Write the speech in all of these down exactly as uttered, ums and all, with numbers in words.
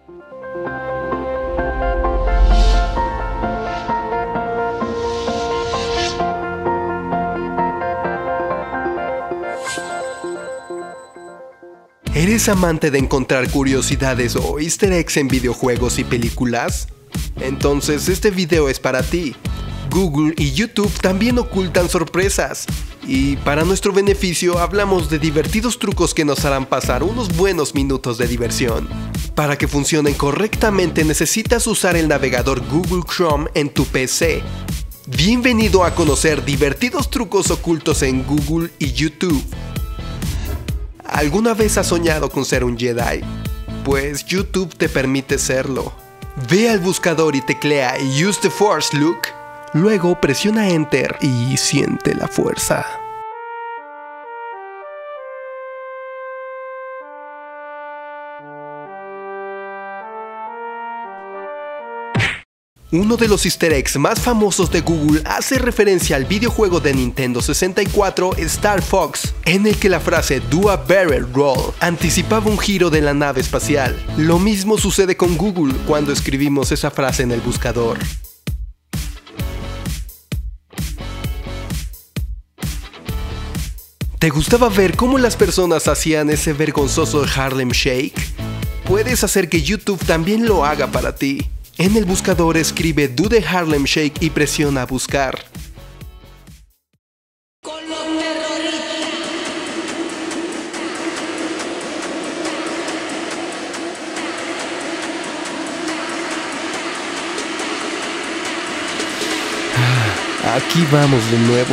¿Eres amante de encontrar curiosidades o easter eggs en videojuegos y películas? Entonces este video es para ti. Google y YouTube también ocultan sorpresas. Y para nuestro beneficio hablamos de divertidos trucos que nos harán pasar unos buenos minutos de diversión. Para que funcionen correctamente necesitas usar el navegador Google Chrome en tu P C. Bienvenido a conocer divertidos trucos ocultos en Google y YouTube. ¿Alguna vez has soñado con ser un Jedi? Pues YouTube te permite serlo. Ve al buscador y teclea Use the Force, Luke. Luego presiona Enter y siente la fuerza. Uno de los easter eggs más famosos de Google hace referencia al videojuego de Nintendo sesenta y cuatro Star Fox, en el que la frase Do a Barrel Roll anticipaba un giro de la nave espacial. Lo mismo sucede con Google cuando escribimos esa frase en el buscador. ¿Te gustaba ver cómo las personas hacían ese vergonzoso Harlem Shake? Puedes hacer que YouTube también lo haga para ti. En el buscador escribe Do the Harlem Shake y presiona buscar. Ah, aquí vamos de nuevo.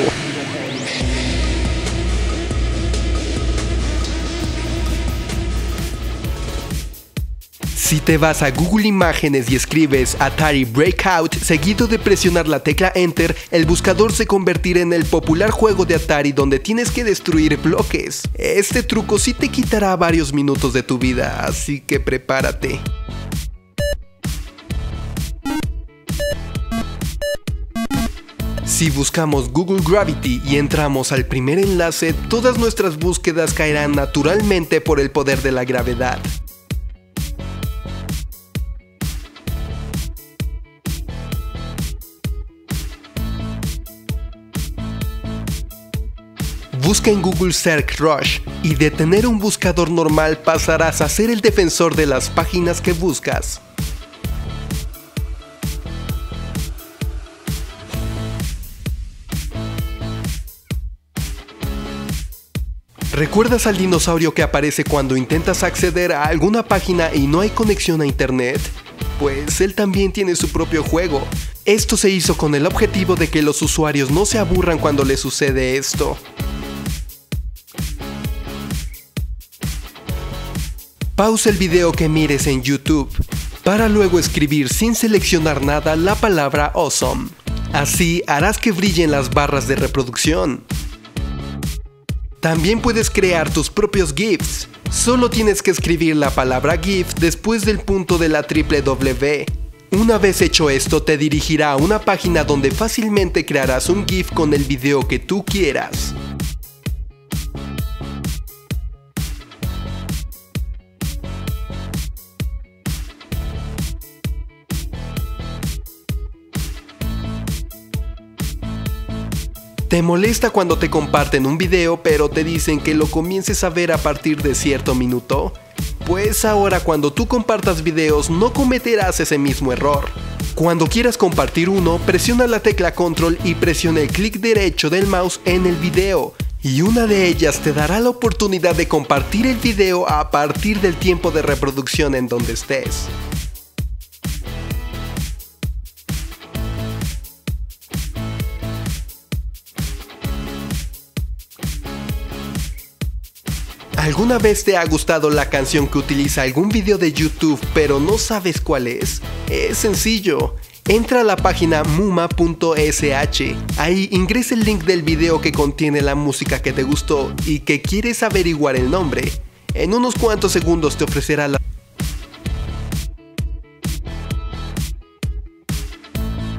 Si te vas a Google Imágenes y escribes Atari Breakout seguido de presionar la tecla Enter, el buscador se convertirá en el popular juego de Atari donde tienes que destruir bloques. Este truco sí te quitará varios minutos de tu vida, así que prepárate. Si buscamos Google Gravity y entramos al primer enlace, todas nuestras búsquedas caerán naturalmente por el poder de la gravedad. Busca en Google Search Rush y de tener un buscador normal pasarás a ser el defensor de las páginas que buscas. ¿Recuerdas al dinosaurio que aparece cuando intentas acceder a alguna página y no hay conexión a internet? Pues él también tiene su propio juego. Esto se hizo con el objetivo de que los usuarios no se aburran cuando les sucede esto. Pausa el video que mires en YouTube, para luego escribir sin seleccionar nada la palabra Awesome. Así harás que brillen las barras de reproducción. También puedes crear tus propios GIFs. Solo tienes que escribir la palabra GIF después del punto de la triple W. Una vez hecho esto, te dirigirá a una página donde fácilmente crearás un GIF con el video que tú quieras. Te molesta cuando te comparten un video pero te dicen que lo comiences a ver a partir de cierto minuto? Pues ahora cuando tú compartas videos no cometerás ese mismo error. Cuando quieras compartir uno, presiona la tecla Control y presiona el clic derecho del mouse en el video. Y una de ellas te dará la oportunidad de compartir el video a partir del tiempo de reproducción en donde estés. ¿Alguna vez te ha gustado la canción que utiliza algún video de YouTube pero no sabes cuál es? Es sencillo. Entra a la página muma punto s h. Ahí ingresa el link del video que contiene la música que te gustó y que quieres averiguar el nombre. En unos cuantos segundos te ofrecerá la...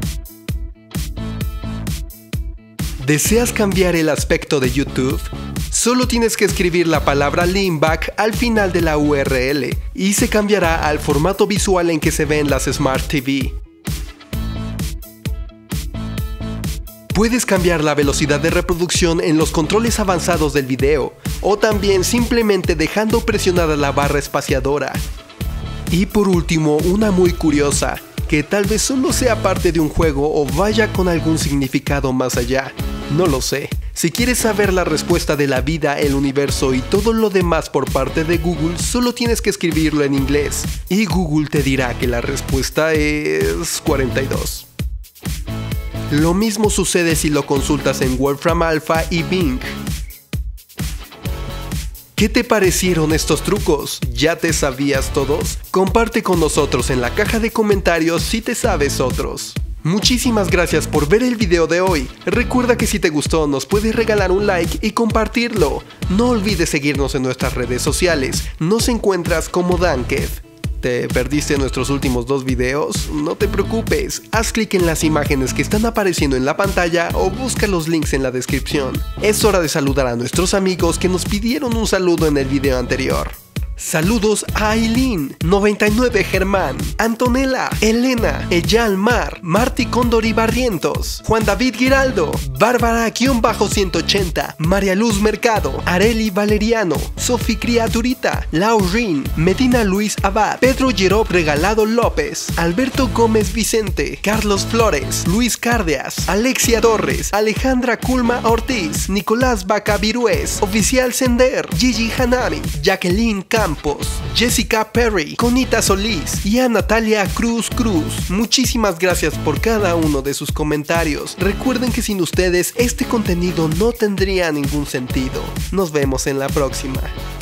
¿Deseas cambiar el aspecto de YouTube? Solo tienes que escribir la palabra leanback al final de la U R L y se cambiará al formato visual en que se ve en las Smart T V. Puedes cambiar la velocidad de reproducción en los controles avanzados del video, o también simplemente dejando presionada la barra espaciadora. Y por último, una muy curiosa, que tal vez solo sea parte de un juego o vaya con algún significado más allá. No lo sé. Si quieres saber la respuesta de la vida, el universo y todo lo demás por parte de Google, solo tienes que escribirlo en inglés, y Google te dirá que la respuesta es cuarenta y dos. Lo mismo sucede si lo consultas en Wolfram Alpha y Bing. ¿Qué te parecieron estos trucos? ¿Ya te sabías todos? Comparte con nosotros en la caja de comentarios si te sabes otros. Muchísimas gracias por ver el video de hoy. Recuerda que si te gustó nos puedes regalar un like y compartirlo. No olvides seguirnos en nuestras redes sociales. Nos encuentras como Dankev. ¿Te perdiste nuestros últimos dos videos? No te preocupes, haz clic en las imágenes que están apareciendo en la pantalla o busca los links en la descripción. Es hora de saludar a nuestros amigos que nos pidieron un saludo en el video anterior. Saludos a Aileen, noventa y nueve Germán, Antonella, Elena, Eyal Mar, Marty Condori Barrientos, Juan David Giraldo, Bárbara-ciento ochenta, María Luz Mercado, Areli Valeriano, Sofi Criaturita, Laurin, Medina Luis Abad, Pedro Jerop Regalado López, Alberto Gómez Vicente, Carlos Flores, Luis Cárdeas, Alexia Torres, Alejandra Culma Ortiz, Nicolás Vaca Virués, Oficial Sender, Gigi Hanami, Jacqueline Campos, Jessica Perry, Conita Solís y a Natalia Cruz Cruz. Muchísimas gracias por cada uno de sus comentarios. Recuerden que sin ustedes este contenido no tendría ningún sentido. Nos vemos en la próxima.